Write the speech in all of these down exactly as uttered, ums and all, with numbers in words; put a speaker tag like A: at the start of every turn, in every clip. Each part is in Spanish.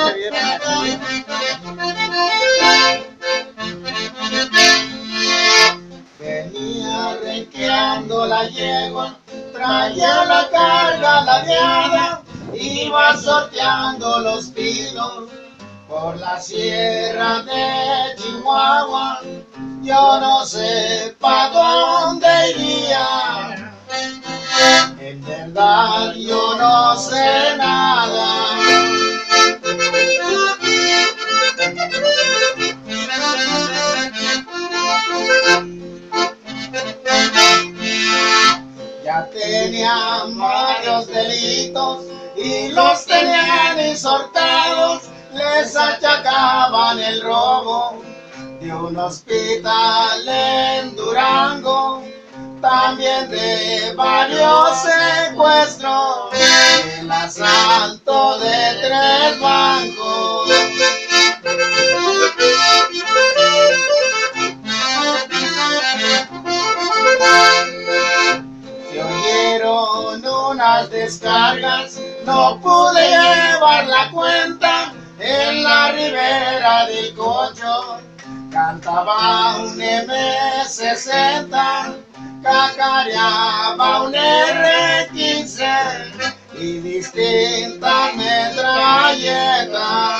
A: Venía renqueando la yegua, traía la carga ladeada, iba sorteando los pinos por la sierra de Chihuahua. Yo no sé pa' dónde iría, en verdad yo no sé nada. Ya tenían varios delitos y los tenían exhortados, les achacaban el robo de un hospital en Durango, también de varios secuestros, el asalto de tres bancos. Se oyeron unas descargas, no pude llevar la cuenta, en la ribera del Cocho cantaba un eme sesenta, cacareaba un erre quince y distintas metralletas.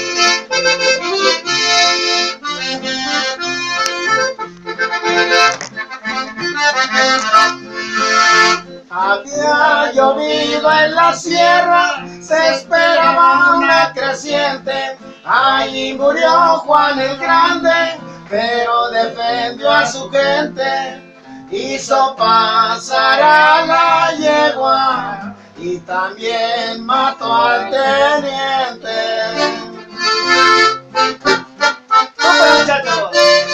A: Había llovido en la sierra, se esperaba una creciente, allí murió Juan el Grande, pero defendió a su gente, hizo pasar a la yegua y también mató al teniente. ¡Vamos, muchachos!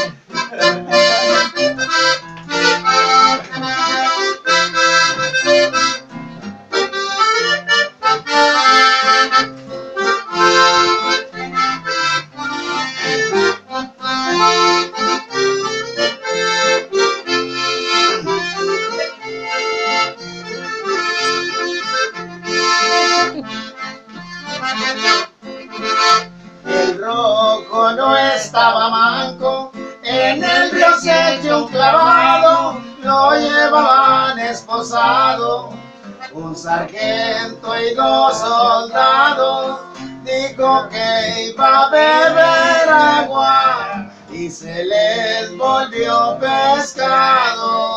A: El rojo no estaba manco, en el río se echó un clavado, lo llevaban esposado, un sargento y dos soldados, dijo que iba a beber agua y se les volvió pescado.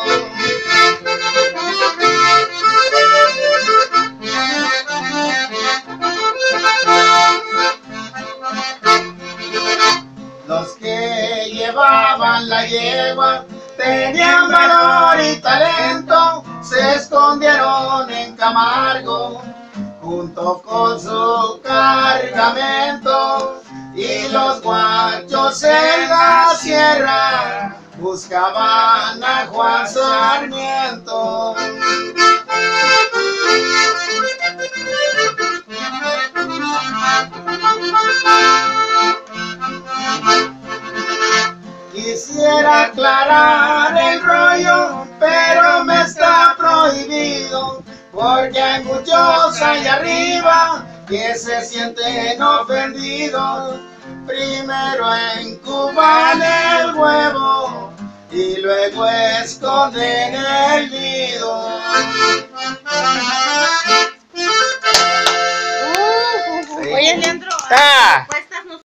A: Los que llevaban la yegua tenían valor y talento, se escondieron en Camargo junto con su cargamento, y los guachos en la sierra buscaban a Juan Sarmiento. Quisiera aclarar el rollo, pero me está prohibido, porque hay muchos allá arriba que se sienten ofendidos. Primero encuban el huevo y luego esconden el nido.
B: Uh, uh, uh. Oye, Leandro.
C: Ah.